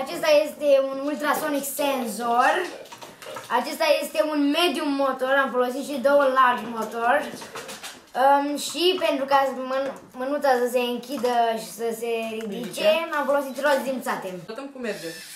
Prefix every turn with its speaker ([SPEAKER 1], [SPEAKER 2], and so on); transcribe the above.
[SPEAKER 1] Acesta este un ultrasonic sensor. Acesta este un medium motor, am folosit și două large motor. Și pentru ca mânuța să se închidă și să se ridice, am folosit roți dimțate.
[SPEAKER 2] Arătăm cum merge.